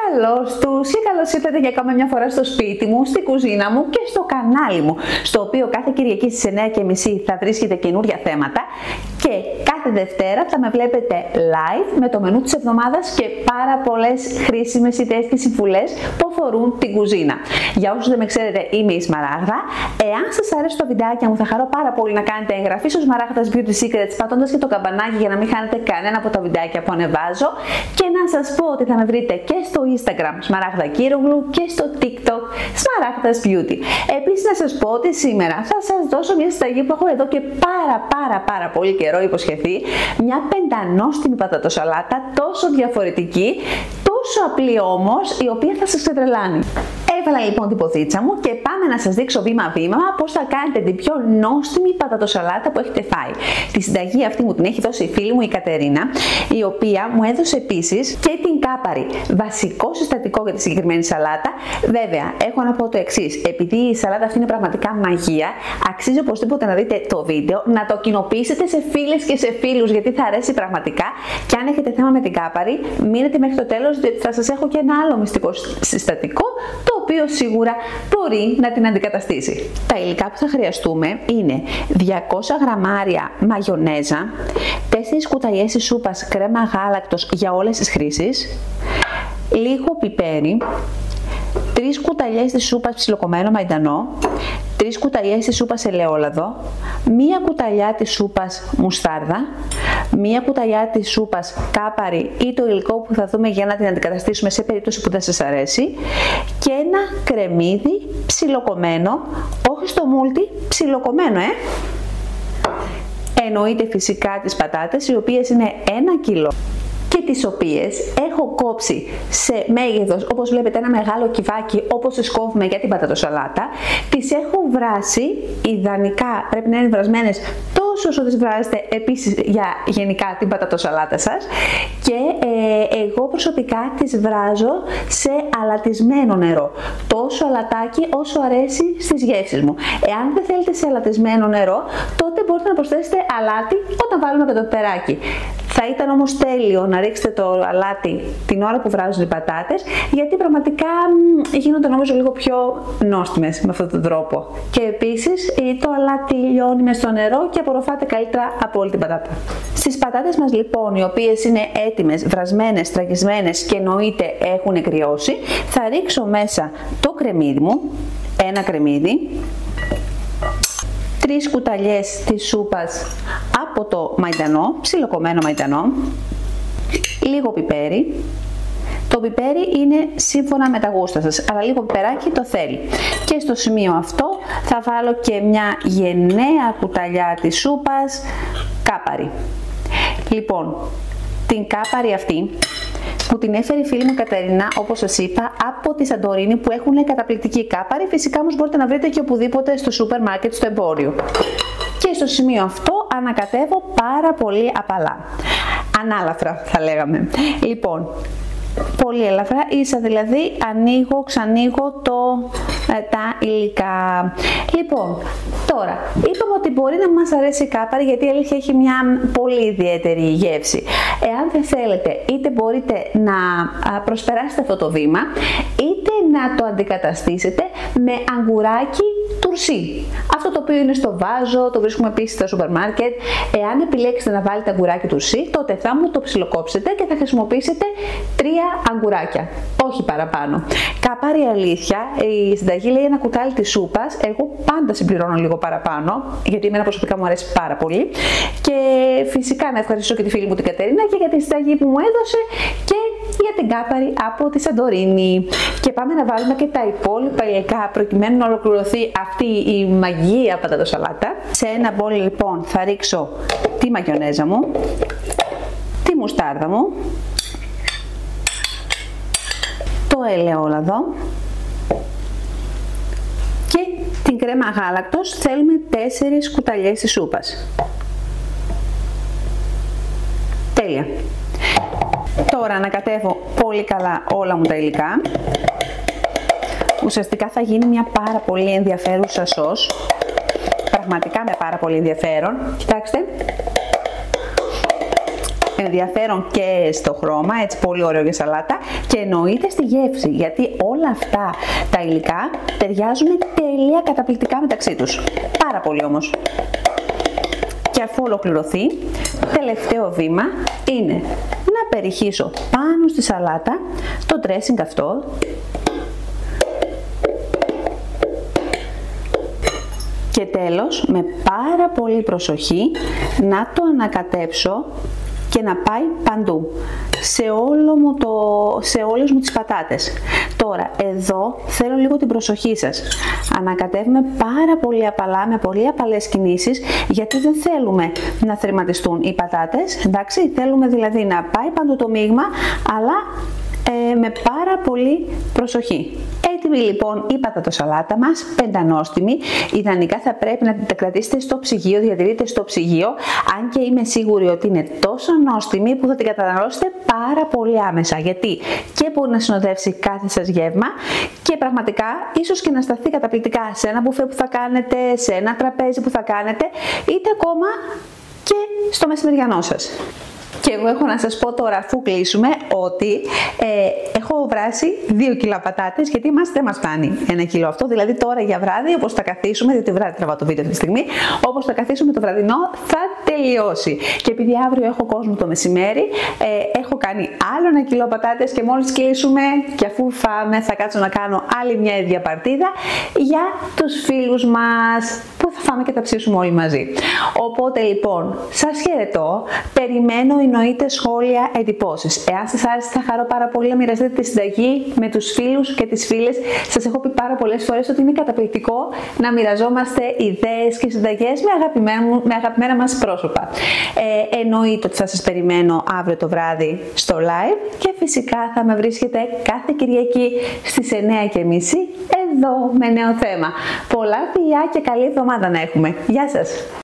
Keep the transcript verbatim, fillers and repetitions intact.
Καλώς τους και καλώς ήρθατε για ακόμα μια φορά στο σπίτι μου, στην κουζίνα μου και στο κανάλι μου, στο οποίο κάθε Κυριακή στις εννιά και μισή θα βρίσκετε καινούρια θέματα και κάθε Δευτέρα θα με βλέπετε live με το μενού της εβδομάδας και πάρα πολλές χρήσιμες ιδέες και συμβουλές που αφορούν την κουζίνα. Για όσους δεν με ξέρετε, είμαι η Σμαράγδα. Εάν σας αρέσουν τα βιντεάκια μου, θα χαρώ πάρα πολύ να κάνετε εγγραφή στο Σμαράγδας Beauty Secrets πατώντας και το καμπανάκι για να μην χάνετε κανένα από τα βιντεάκια που ανεβάζω. Και να σας πω ότι θα με βρείτε και στο Instagram Σμαράγδα Κύρογλου και στο TikTok Σμαράγδας Beauty. Επίσης να σας πω ότι σήμερα θα σας δώσω μια συνταγή που έχω εδώ και πάρα πάρα πάρα πολύ καιρό υποσχεθεί. Μια πεντανόστιμη πατατοσαλάτα, τόσο διαφορετική, τόσο απλή όμως, η οποία θα σας ξετρελάνει. Έβαλα λοιπόν την ποθίτσα μου και πάμε να σας δείξω βήμα-βήμα πώς θα κάνετε την πιο νόστιμη πατατοσαλάτα που έχετε φάει. Τη συνταγή αυτή μου την έχει δώσει η φίλη μου η Κατερίνα, η οποία μου έδωσε επίσης και την κάπαρη, βασικό συστατικό για τη συγκεκριμένη σαλάτα. Βέβαια, έχω να πω το εξής: επειδή η σαλάτα αυτή είναι πραγματικά μαγεία, αξίζει οπωσδήποτε να δείτε το βίντεο, να το κοινοποιήσετε σε φίλες και σε φίλους, γιατί θα αρέσει πραγματικά. Και αν έχετε θέμα με την κάπαρη, μείνετε μέχρι το τέλος, διότι θα σας έχω και ένα άλλο μυστικό συστατικό, το οποίο σίγουρα μπορεί να την αντικαταστήσει. Τα υλικά που θα χρειαστούμε είναι διακόσια γραμμάρια μαγιονέζα, τέσσερις κουταλιές της σούπας κρέμα γάλακτος για όλες τις χρήσεις, λίγο πιπέρι, τρεις κουταλιές της σούπας ψιλοκομμένο μαϊντανό, τρεις κουταλιές της σούπας ελαιόλαδο, μία κουταλιά της σούπας μουστάρδα, μία κουταλιά της σούπας κάπαρη ή το υλικό που θα δούμε για να την αντικαταστήσουμε σε περίπτωση που δεν σας αρέσει, και ένα κρεμμύδι ψιλοκομμένο, όχι στο μούλτι, ψιλοκομμένο, ε! Εννοείται φυσικά τις πατάτες, οι οποίες είναι ένα κιλό και τις οποίες έχω κόψει σε μέγεθος, όπως βλέπετε, ένα μεγάλο κυβάκι όπως τις κόβουμε για την πατατοσαλάτα. Τις έχω βράσει, ιδανικά πρέπει να είναι βρασμένες τόσο όσο τις βράζετε επίσης για γενικά την πατατοσαλάτα σας, και ε, εγώ προσωπικά τις βράζω σε αλατισμένο νερό, τόσο αλατάκι όσο αρέσει στις γεύσεις μου. Εάν δεν θέλετε σε αλατισμένο νερό, τότε μπορείτε να προσθέσετε αλάτι όταν βάλουμε και το πιπεράκι. Θα ήταν όμως τέλειο να ρίξετε το αλάτι την ώρα που βράζουν οι πατάτες, γιατί πραγματικά γίνονται νομίζω λίγο πιο νόστιμες με αυτόν τον τρόπο. Και επίσης το αλάτι λιώνει μες στο νερό και απορροφάται καλύτερα από όλη την πατάτα. Στις πατάτες μας λοιπόν, οι οποίες είναι έτοιμες, βρασμένες, τραγισμένες και εννοείται έχουν κρυώσει, θα ρίξω μέσα το κρεμμύδι μου, ένα κρεμμύδι, τρεις κουταλιές της σούπας από το μαϊντανό, ψιλοκομμένο μαϊντανό, λίγο πιπέρι. Το πιπέρι είναι σύμφωνα με τα γούστα σας, αλλά λίγο πιπεράκι το θέλει. Και στο σημείο αυτό θα βάλω και μια γενναία κουταλιά της σούπας κάπαρη. Λοιπόν, την κάπαρη αυτή που την έφερε η φίλη μου Κατερίνα, όπως σας είπα, από τη Σαντορίνη, που έχουν καταπληκτική κάπαρη. Φυσικά όμως μπορείτε να βρείτε και οπουδήποτε στο σούπερ μάρκετ, στο εμπόριο. Και στο σημείο αυτό ανακατεύω πάρα πολύ απαλά. Ανάλαφρα θα λέγαμε. Λοιπόν, πολύ ελαφρά, ίσα δηλαδή ανοίγω, ξανοίγω το, ε, τα υλικά. Λοιπόν, τώρα, είπαμε ότι μπορεί να μας αρέσει η κάπαρη, γιατί η αλήθεια έχει μια πολύ ιδιαίτερη γεύση. Εάν δεν θέλετε, είτε μπορείτε να προσπεράσετε αυτό το βήμα, είτε να το αντικαταστήσετε με αγκουράκι τουρσί. Αυτό το οποίο είναι στο βάζο, το βρίσκουμε επίσης στα σούπερ μάρκετ. Εάν επιλέξετε να βάλετε αγκουράκι τουρσί, τότε θα μου το ψιλοκόψετε και θα χρησιμοποιήσετε τρία αγκουράκια, όχι παραπάνω. Κάπαρη αλήθεια, η συνταγή λέει ένα κουτάλι της σούπας. Εγώ πάντα συμπληρώνω λίγο παραπάνω, γιατί εμένα προσωπικά μου αρέσει πάρα πολύ. Και φυσικά να ευχαριστήσω και τη φίλη μου την Κατερίνα και για τη συνταγή που μου έδωσε και για την κάπαρη από τη Σαντορίνη. Και πάμε να βάλουμε και τα υπόλοιπα υλικά προκειμένου να ολοκληρωθεί αυτή η μαγεία πατατοσαλάτα. Σε ένα μπολ λοιπόν θα ρίξω τη μαγιονέζα μου, τη μουστάρδα μου, το ελαιόλαδο και την κρέμα γάλακτος. Θέλουμε τέσσερις κουταλιές της σούπας. Τέλεια. Τώρα ανακατεύω πολύ καλά όλα μου τα υλικά. Ουσιαστικά θα γίνει μια πάρα πολύ ενδιαφέρουσα σως. Πραγματικά με πάρα πολύ ενδιαφέρον. Κοιτάξτε. ενδιαφέρον και στο χρώμα, έτσι πολύ ωραίο για σαλάτα, και εννοείται στη γεύση, γιατί όλα αυτά τα υλικά ταιριάζουν τελεία καταπληκτικά μεταξύ τους. Πάρα πολύ όμως. Και αφού ολοκληρωθεί, τελευταίο βήμα είναι να περιχύσω πάνω στη σαλάτα το dressing αυτό, και τέλος με πάρα πολύ προσοχή να το ανακατέψω και να πάει παντού, σε, όλο μου το, σε όλες μου τις πατάτες. Τώρα, εδώ θέλω λίγο την προσοχή σας. Ανακατεύουμε πάρα πολύ απαλά, με πολύ απαλές κινήσεις, γιατί δεν θέλουμε να θρηματιστούν οι πατάτες, εντάξει, θέλουμε δηλαδή να πάει παντού το μείγμα, αλλά ε, με πάρα πολύ προσοχή. Έτοιμη λοιπόν η πατατοσαλάτα μας, πεντανόστιμη. Ιδανικά θα πρέπει να την κρατήσετε στο ψυγείο, διατηρείτε στο ψυγείο, αν και είμαι σίγουρη ότι είναι τόσο νόστιμη που θα την καταναλώσετε πάρα πολύ άμεσα, γιατί και μπορεί να συνοδεύσει κάθε σας γεύμα και πραγματικά ίσως και να σταθεί καταπληκτικά σε ένα μπουφέ που θα κάνετε, σε ένα τραπέζι που θα κάνετε, είτε ακόμα και στο μεσημεριανό σας. Και εγώ έχω να σας πω τώρα, αφού κλείσουμε, ότι ε, έχω βράσει δύο κιλά πατάτες, γιατί μας δεν μας φτάνει ένα κιλό αυτό. Δηλαδή τώρα για βράδυ, όπως θα καθίσουμε, διότι βράδυ τραβάω το βίντεο αυτή τη στιγμή, όπως θα καθίσουμε το βραδινό θα τελειώσει. Και επειδή αύριο έχω κόσμο το μεσημέρι, ε, έχω κάνει άλλο ένα κιλό πατάτες και μόλις κλείσουμε και αφού φάμε θα κάτσω να κάνω άλλη μια ίδια παρτίδα για τους φίλους μας που θα φάμε και θα ψήσουμε όλοι μαζί. Οπότε λοιπόν, σας χαιρετώ, περιμένω εννοείται σχόλια, εντυπώσεις. Εάν σας άρεσε θα χαρώ πάρα πολύ να μοιραστείτε τη συνταγή με τους φίλους και τις φίλες. Σας έχω πει πάρα πολλές φορές ότι είναι καταπληκτικό να μοιραζόμαστε ιδέες και συνταγές με αγαπημένα, με αγαπημένα μας πρόσωπα. Ε, εννοείται ότι θα σας περιμένω αύριο το βράδυ στο live και φυσικά θα με βρίσκετε κάθε Κυριακή στις εννιά και μισή εδώ με νέο θέμα. Πολλά φιλιά και καλή εβδομάδα να έχουμε. Γεια σας!